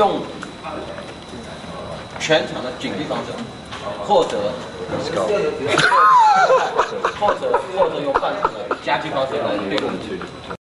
用全场的警力方式，或者用半场的夹击方式来对攻。